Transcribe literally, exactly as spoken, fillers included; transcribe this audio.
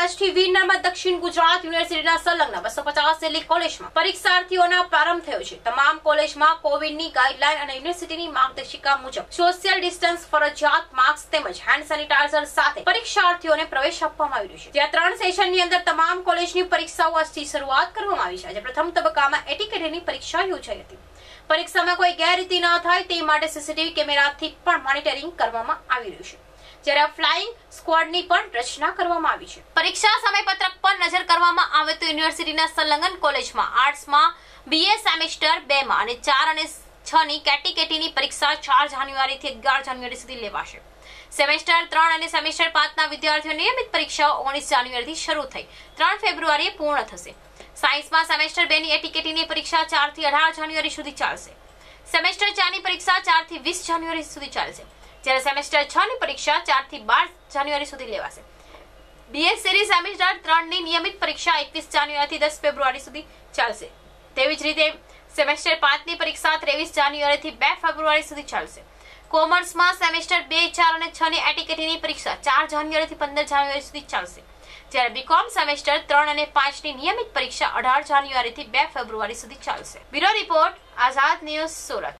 આજથી વીરનર્મદ દક્ષિણ ગુજરાત યુનિવર્સિટીના સંલગ્ન બસો પચાસ જેટલી કોલેજમાં પરીક્ષાર્થીઓના પ્રારંભ થયો છે। તમામ કોલેજમાં કોવિડની ગાઈડલાઈન અને યુનિવર્સિટીની માર્ગદર્શિકા મુજબ સોશિયલ ડિસ્ટન્સ ફરજિયાત, માસ્ક તેમજ હેન્ડ સેનિટાઈઝર સાથે પરીક્ષાર્થીઓને પ્રવેશ આપવામાં આવી રહ્યો છે। ત્યાં ત્રણ સેશનની અંદર તમામ કોલેજની પરીક્ષાઓ આજથી શરૂઆત કરવામાં આવી છે। આજે પ્રથમ તબક્કામાં એટીકેટીની પરીક્ષા યોજાઈ હતી। પરીક્ષામાં કોઈ ગેરરીતિ ન થાય તે માટે સીસીટીવી કેમેરાથી પણ મોનિટરિંગ કરવામાં આવી રહ્યું છે, જ્યારે ફ્લાઇંગ સ્ક્વોડની પણ રચના કરવામાં આવી છે। પરીક્ષા સમયપત્રક પર નજર કરવામાં આવે તો યુનિવર્સિટીના સંલગ્ન કોલેજમાં આર્ટ્સમાં બીએ સેમેસ્ટર બે માં અને ચાર અને છ ની કેટીકેટીની પરીક્ષા ચાર જાન્યુઆરીથી અગિયાર જાન્યુઆરી સુધી લેવાશે। સેમેસ્ટર ત્રણ અને સેમેસ્ટર પાંચ ના વિદ્યાર્થીઓ નિયમિત પરીક્ષાઓ ઓગણીસ જાન્યુઆરીથી શરૂ થઈ ત્રણ ફેબ્રુઆરીએ પૂર્ણ થશે। સાયન્સમાં સેમેસ્ટર બે ની એટીકેટીની પરીક્ષા ચાર થી અઢાર જાન્યુઆરી સુધી ચાલશે। સેમેસ્ટર ચાર ની પરીક્ષા ચાર થી વીસ જાન્યુઆરી સુધી ચાલશે, જ્યારે સેમેસ્ટર છ ની પરીક્ષા ચાર થી બાર જાન્યુઆરી સુધી લેવાશે। બીએસસીની સેમેસ્ટર ત્રણ ની નિયમિત પરીક્ષા એકવીસ જાન્યુઆરીથી દસ ફેબ્રુઆરી સુધી ચાલશે। તેવી જ રીતે સેમેસ્ટર પાંચ ની પરીક્ષા ત્રેવીસ જાન્યુઆરીથી બે ફેબ્રુઆરી સુધી ચાલશે। કોમર્સમાં સેમેસ્ટર બે, ચાર અને છ ની એટીકેટીની પરીક્ષા ચાર જાન્યુઆરીથી પંદર જાન્યુઆરી સુધી ચાલશે, જ્યારે બીકોમ સેમેસ્ટર ત્રણ અને પાંચ ની નિયમિત પરીક્ષા અઢાર જાન્યુઆરીથી બે ફેબ્રુઆરી સુધી ચાલશે। Bureau report, Azad news, Surat.